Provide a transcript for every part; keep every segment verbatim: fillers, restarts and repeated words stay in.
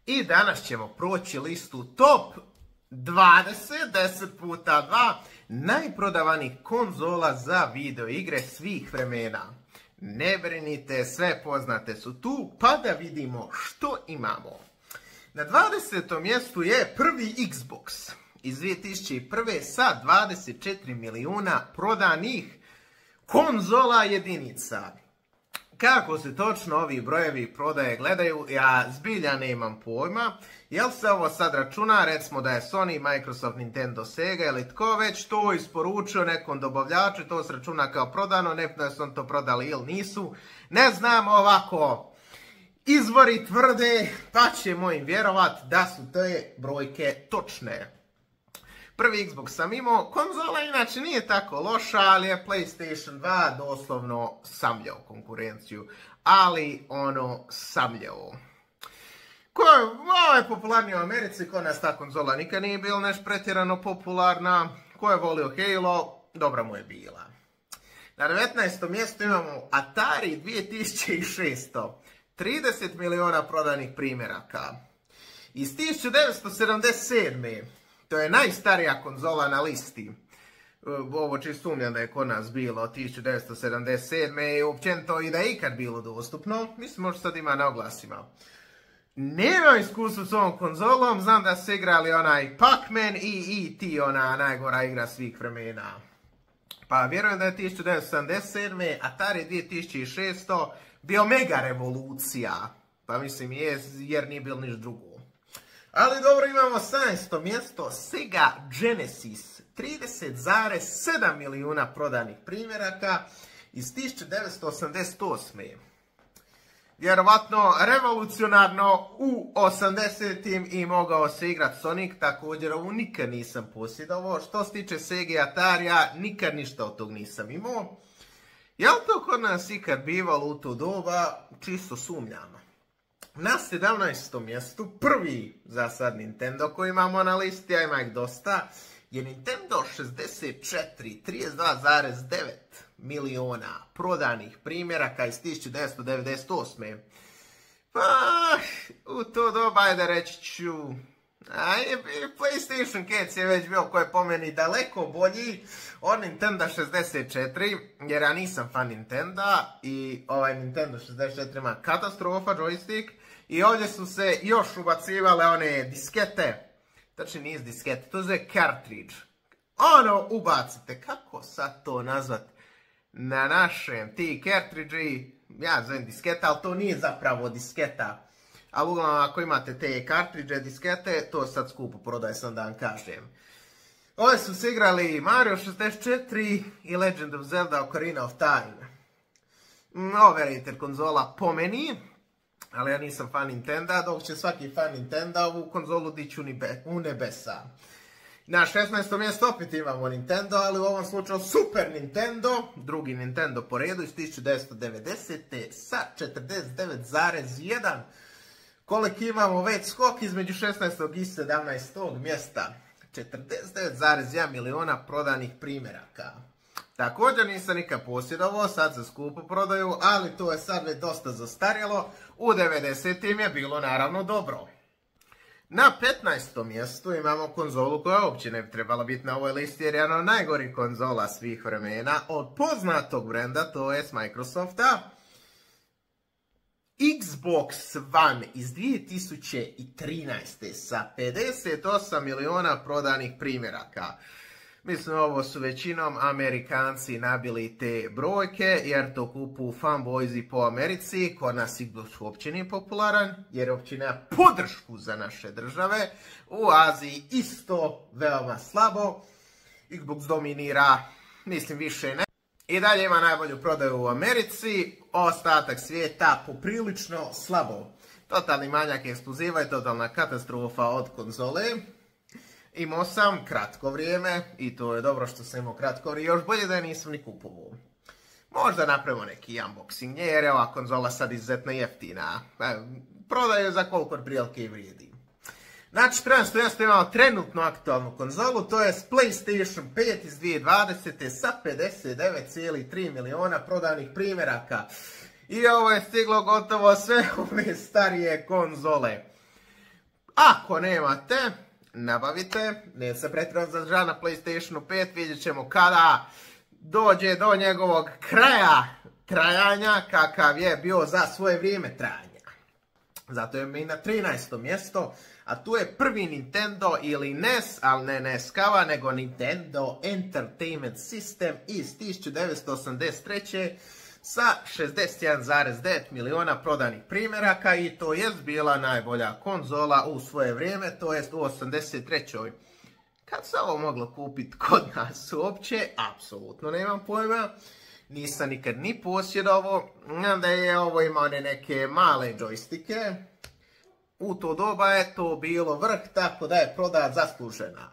I danas ćemo proći listu top dvadeset, deset puta dva najprodavanijih konzola za video igre svih vremena. Ne brinite, sve poznate su tu, pa da vidimo što imamo. Na dvadesetom mjestu je prvi Xbox iz dvije tisuće prve. sa dvadeset četiri milijuna prodanih konzola jedinica. Kako se točno ovi brojevi prodaje gledaju, ja zbilja nemam pojma. Jel se ovo sad računa, recimo da je Sony, Microsoft, Nintendo, Sega ili tko već to isporučio nekom dobavljaču, to se računa kao prodano, ne da su on to prodali ili nisu. Ne znam, ovako, izvori tvrde, pa ćemo im vjerovat da su te brojke točne. Prvi Xbox sam imao, konzola inače nije tako loša, ali je PlayStation dva doslovno samljao konkurenciju. Ali ono samljao. Ovo je popularnije u Americi, kod nas ta konzola nikad nije bila nešto pretjerano popularna. Ko je volio Halo, dobra mu je bila. Na devetnaestom mjestu imamo Atari dvije tisuće šesto. trideset milijuna prodanih primjeraka. Iz tisuću devetsto sedamdeset sedme. To je najstarija konzola na listi. Ovo čisto sumnjam da je kod nas bilo tisuću devetsto sedamdeset sedme. i općenito i da je ikad bilo dostupno. Mislim, možda sad ima na oglasima. Nemam iskustva s ovom konzolom. Znam da su igrali onaj Pac-Man i E T, ona najgora igra svih vremena. Pa vjerujem da je tisuću devetsto sedamdeset sedme. Atari dvije tisuće šesto bio mega revolucija. Pa mislim je, jer nije bilo niš drugo. Ali dobro, imamo sedamnaesto mjesto Sega Genesis, trideset zarez sedam milijuna prodanih primjeraka iz tisuću devetsto osamdeset osme. Vjerovatno revolucionarno u osamdesetim i mogao se igrati Sonic, također ovu nikad nisam posjedovao. Što se tiče Sega i Atarija, nikad ništa od tog nisam imao. Je li to kod nas ikad bivalo u to doba? Čisto sumnjamo. Na sedamnaestom mjestu, prvi za sad Nintendo koji imamo na listi, a ima ih dosta, je Nintendo šezdeset četiri, trideset dva zarez devet milijuna prodanih primjeraka iz tisuću devetsto devedeset osme. Pa, u to doba je da reći ću, a PlayStation Cats je već bio koji je po meni daleko bolji od Nintendo šezdeset četiri, jer ja nisam fan Nintenda i ovaj Nintendo šezdeset četiri ima katastrofa joystick. I ovdje su se još ubacivale one diskete. Znači nije diskete, to je cartridge. Ono ubacite, kako sad to nazvat na našem, ti cartridge, ja zovem disketa, ali to nije zapravo disketa. Ali uglavnom ako imate te cartridge diskete, to sad skupo prodaje, sam da vam kažem. Ovdje su se igrali Mario šezdeset četiri i Legend of Zelda Ocarina of Time. Ovo verite konzola po meni. Ali ja nisam fan Nintenda, dok će svaki fan Nintenda ovu konzolu dići u nebesa. Na šesnaestom mjestu opet imamo Nintendo, ali u ovom slučaju Super Nintendo, drugi Nintendo po redu iz tisuću devetsto dedesete. sa četrdeset devet zarez jedan. Koliko imamo već skok između šesnaestog i sedamnaestog mjesta. četrdeset devet zarez jedan milijuna prodanih primjeraka. Također nisam nikad posjedovao, sad se skupo prodaju, ali to je sad već dosta zastarjelo. U devedesetim je bilo naravno dobro. Na petnaestom mjestu imamo konzolu koja uopće ne bi trebala biti na ovoj listi, jer je jedna od najgorih konzola svih vremena od poznatog brenda, to je s Microsofta. Xbox One iz dvije tisuće trinaeste. sa pedeset osam milijuna prodanih primjeraka. Mislim, ovo su većinom Amerikanci nabili te brojke, jer to kupuju fanboyzi po Americi. Kod nas Xbox uopće nije popularan, jer uopće nema podršku za naše države. U Aziji isto veoma slabo. Xbox dominira, mislim, više ne. I dalje ima najbolju prodaju u Americi, ostatak svijeta poprilično slabo. Totalni manjak ekskluziva i totalna katastrofa od konzole. Imao sam kratko vrijeme i to je dobro što sam imao kratko vrijeme, još bolje da je nisam ni kupovao. Možda napravimo neki unboxing, jer je ova konzola sad izuzetno jeftina. Prodaju za koliko prilike i vrijedi. Na četrnaestom mjestu imamo trenutno aktualnu konzolu, to je PlayStation pet iz dvije tisuće dvadesete. sa pedeset devet zarez tri milijuna prodanih primjeraka. I ovo je stiglo gotovo sve ove starije konzole. Ako nemate, nabavite, ne se pretjerano zadržava na PlayStationu pet, vidjet ćemo kada dođe do njegovog kraja trajanja, kakav je bio za svoje vrijeme trajanja. Zato je mi na trinaestom mjesto, a tu je prvi Nintendo ili N E S, ali ne N E S kava, nego Nintendo Entertainment System iz tisuću devetsto osamdeset treće sa šezdeset jedan zarez devet miliona prodanih primjeraka i to jest bila najbolja konzola u svoje vrijeme, to jest u osamdeset trećoj Kad se ovo moglo kupiti kod nas uopće, apsolutno nemam pojma. Nisam nikad ni posjedovao, da je ovo imao neke male džojstike. U to doba je to bilo vrh, tako da je prodat zaslužena.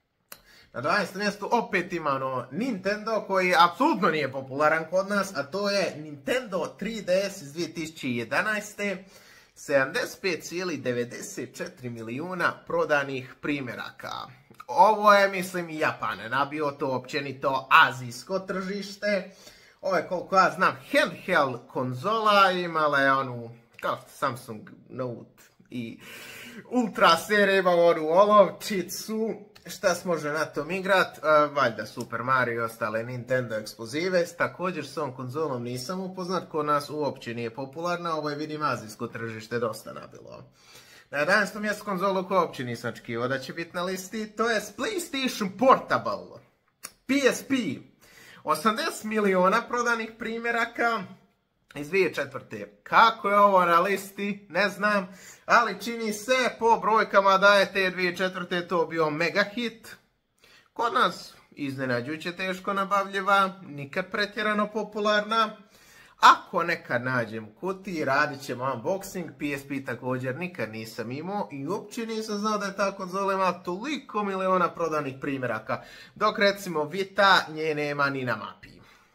Na dvanaestom mjestu opet imamo Nintendo koji apsolutno nije popularan kod nas, a to je Nintendo tri D S iz dvije tisuće jedanaeste sedamdeset pet zarez devedeset četiri milijuna prodanih primjeraka. Ovo je, mislim, Japan nabio, to općenito azijsko tržište. Ovo je, koliko ja znam, handheld konzola, imala je onu, kao što Samsung Note i Ultra serija ima onu olovčicu. Šta se može na tom igrat? Uh, valjda Super Mario i ostale Nintendo ekskluzive. Također s ovom konzolom nisam upoznat, kod nas uopće nije popularna, ovo je, vidim, azijsko tržište dosta nabilo. Na jedanaestom mjestu konzolu koju uopće nisam očekivao da će biti na listi, to je PlayStation Portable. P S P. osamdeset miliona prodanih primjeraka iz dvije tisuće četvrte Kako je ovo na listi, ne znam, ali čini se po brojkama da je te dvije tisuće četvrte to bio mega hit. Kod nas iznenađujuće teško nabavljiva, nikad pretjerano popularna. Ako nekad nađem u kutiji, radit ćemo unboxing, P S P također nikad nisam imao i uopće nisam znao da je ta konzola ima toliko miliona prodanih primjeraka, dok recimo Vita nje nema ni na mapi.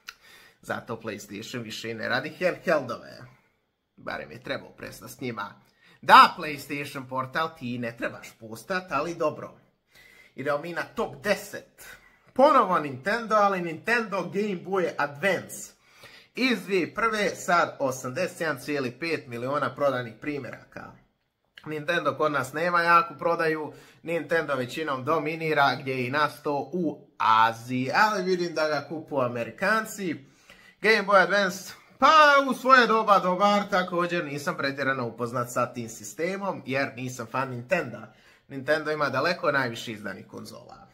Zato PlayStation više ne radi handheldove. Barem je trebao prestati s njima. Da, PlayStation Portal ti ne trebaš pustat, ali dobro. Idemo mi na top deset. Ponovo Nintendo, ali Nintendo Game Boy Advance. Iz dvije tisuće prve sad osamdeset jedan zarez pet miliona prodanih primjeraka. Nintendo kod nas nema jaku prodaju, Nintendo većinom dominira gdje je i nastao u Aziji, ali vidim da ga kupuju Amerikanci. Game Boy Advance, pa u svoje doba dobar, također nisam pretjerano upoznat sa tim sistemom jer nisam fan Nintenda. Nintendo ima daleko najviše izdanih konzola.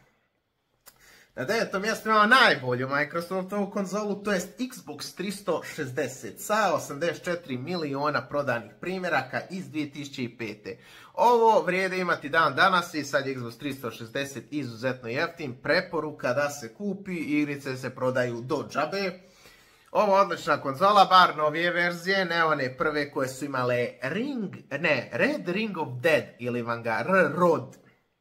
Na devetom mjestu imamo najbolju Microsoftovu konzolu, to jest Xbox tristo šezdeset sa osamdeset četiri miliona prodanih primjeraka iz dvije tisuće pete Ovo vrijede imati dan danas i sad je Xbox tristo šezdeset izuzetno jeftin, preporuka da se kupi, igrice se prodaju do džabe. Ovo je odlična konzola, bar novije verzije, ne one prve koje su imale Ring, ne, Red Ring of Dead ili vam ga R-Rod.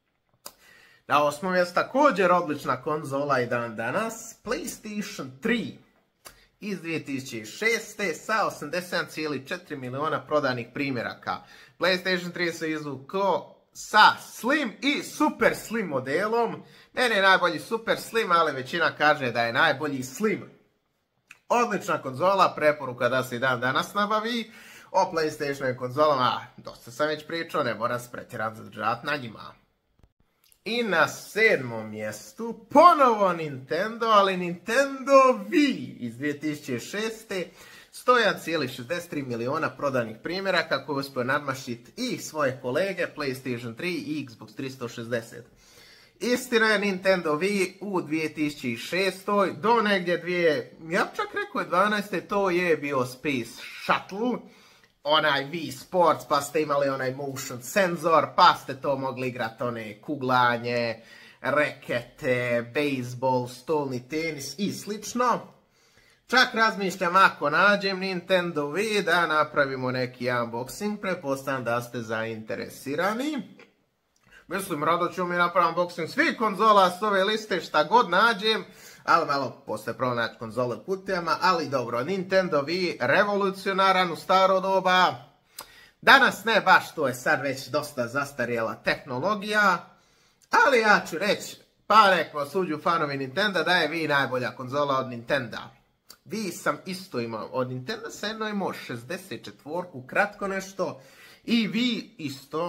Na osmom mjestu također odlična konzola i dan danas, PlayStation tri iz dvije tisuće šeste sa osamdeset sedam zarez četiri miliona prodanih primjeraka. PlayStation tri se izvukao sa Slim i Super Slim modelom. Meni je najbolji Super Slim, ali većina kaže da je najbolji Slim. Odlična konzola, preporuka da se i dan danas nabavi. O PlayStation konzolama dosta sam već pričao, ne moram se pretjerano zadržati na njima. I na sedmom mjestu ponovo Nintendo, ali Nintendo Wii iz dvije tisuće šeste sto jedan zarez šezdeset tri miliona prodanih primjeraka koji uspio nadmašiti i svoje kolege PlayStation tri i Xbox tristo šezdeset. Istina je, Nintendo Wii u dvije tisuće šestoj do negdje dvije, ja čak rekao dvanaeste to je bio Space Shuttle, onaj Wii Sports, pa ste imali onaj motion senzor, pa ste to mogli igrati one kuglanje, rekete, bejsbol, stolni tenis i slično. Čak razmišljam ako nađem Nintendo Wii da napravimo neki unboxing, pretpostavljam da ste zainteresirani. Mislim, rado ću mi napraviti unboxing svih konzola s ove liste, šta god nađem, ali malo postoje pronaći konzole u kutijama, ali dobro, Nintendo Wii, revolucionaran u staro doba. Danas ne baš, to je sad već dosta zastarjela tehnologija, ali ja ću reći, pa nek vas uđu fanovi Nintendo, da je Wii najbolja konzola od Nintenda. Wii sam isto imao, od Nintendo sam jedno imao šezdeset četiri, kratko nešto, i Wii isto.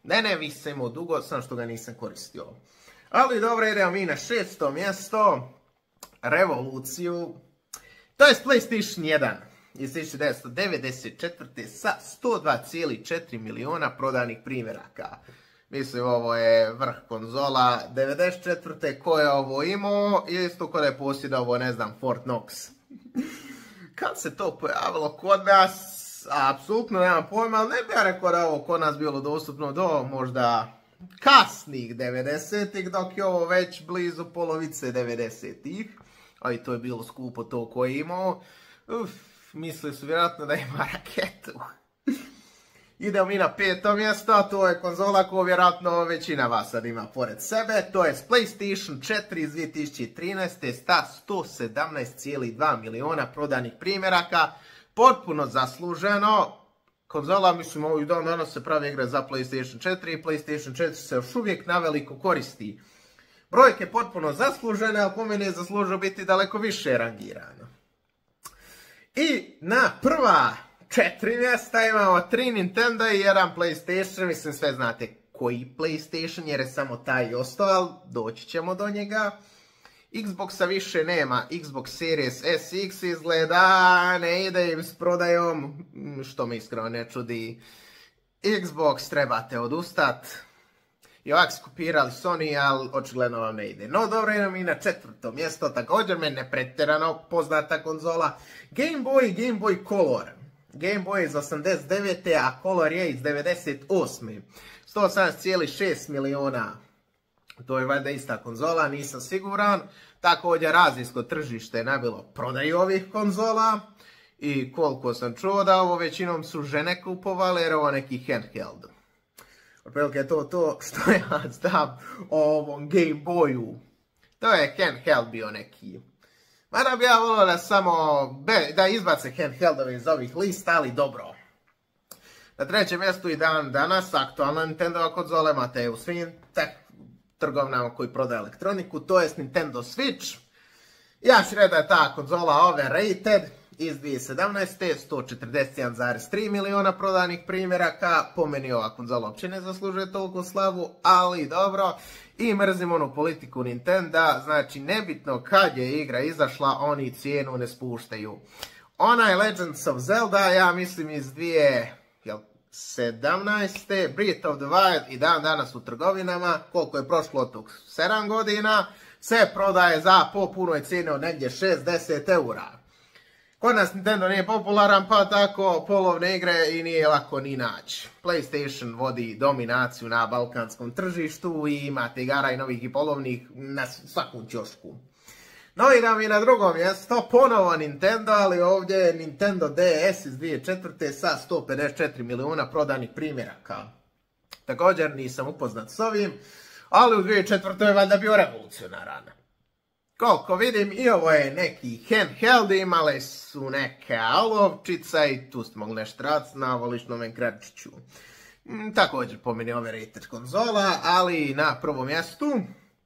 Ne, ne, visem imao dugo, sam što ga nisam koristio. Ali dobro, idemo mi na šesto mjesto. Revoluciju. To je PlayStation jedan iz tisuću devetsto devedeset četvrte sa sto dva zarez četiri miliona prodanih primjeraka. Mislim, ovo je vrh konzola. devedeset četvrte ko je ovo imao, isto ko da je posjedovao, ne znam, Fort Knox. Kad se to pojavilo kod nas, apsolutno nemam pojma, ali ne bih ja rekao da ovo kod nas bilo dostupno do možda kasnih devedesetih, dok je ovo već blizu polovice devedesetih. A i to je bilo skupo to ko je imao. Uf, mislili su vjerojatno da ima raketu. Idemo mi na peto mjesto, a to je konzola koju vjerojatno većina vas sad ima pored sebe. To je PlayStation četiri iz dvije tisuće trinaeste sa sto sedamnaest zarez dva miliona prodanih primjeraka. Potpuno zasluženo. Konzola, mislim, ovih dan danas se pravi igre za PlayStation četiri i PlayStation četiri se još uvijek naveliko koristi. Brojke potpuno zaslužene, ali po meni je zaslužio biti daleko više rangirano. I na prva četiri mjesta imamo tri Nintendo i jedan PlayStation. Mislim, sve znate koji PlayStation, jer je samo taj ostao, ali doći ćemo do njega. Xboxa više nema, Xbox Series S X izgleda, ne ide im s prodajom, što me iskreno ne čudi. Xbox trebate odustat. I ovak skupirali Sony, ali očigledno vam ne ide. No dobro, idemo i na četvrto mjesto, također meni ne pretjerano poznata konzola. Game Boy i Game Boy Color. Game Boy iz osamdeset devete a Color je iz devedeset osme sto osamnaest zarez šest miliona. To je valjda ista konzola, nisam siguran. Također azijsko tržište je nabilo prodaju ovih konzola. I koliko sam čuo da ovo većinom su žene kupovali jer ovo neki handheld. Otprilike je to to što ja znam o ovom Game Boyu. To je handheld bio neki. Mada bi ja volio da samo da izbace handheldove iz ovih lista, ali dobro. Na trećem mjestu i dan danas aktualna Nintendova konzola imate u svim trgovinama koji prodaju elektroniku, to je Nintendo Switch. Ja ću reći da je ta konzola overrated. Iz dvije tisuće sedamnaeste sto četrdeset jedan zarez tri miliona prodanih primjeraka. Po meni ova konzola uopće ne zaslužuje toliko slavu, ali dobro. I mrzim onu politiku Nintenda, znači nebitno kad je igra izašla, oni cijenu ne spuštaju. Onaj Legends of Zelda, ja mislim iz dvije tisuće sedamnaeste Breath of the Wild i dan danas u trgovinama, koliko je prošlo od tog sedam godina, se prodaje za po punoj cijeni od negdje šezdeset eura. Kod nas Nintendo nije popularan, pa tako polovne igre i nije lako ni naći. PlayStation vodi dominaciju na balkanskom tržištu i imate igara i novih i polovnih na svakom ćošku. No idemo i na drugo mjesto, ponovo Nintendo, ali ovdje je Nintendo D S iz dvije tisuće četvrte sa sto pedeset četiri milijuna prodanih primjeraka. Također nisam upoznat s ovim, ali u dvije tisuće četvrte je valjda bio revolucionaran. Koliko vidim, i ovo je neki handheld, imale su neka olovčica i tu ste mogli nešto raditi na voličnom ekrančiću. Mm, također po meni overrated konzola, ali na prvom mjestu.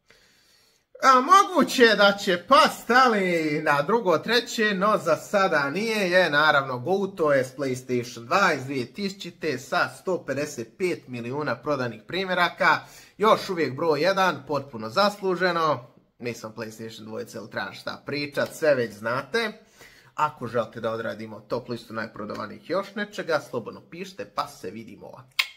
A, moguće da će past, ali na drugo, treće, no za sada nije, je naravno Go, to je PlayStation dva iz dvije tisućite sa sto pedeset pet milijuna prodanih primjeraka. Još uvijek broj jedan, potpuno zasluženo. Nisam PlayStation dvojice, ili trebam šta pričat, sve već znate. Ako želite da odradimo top listu najprodavanijih još nečega, slobodno pišite, pa se vidimo.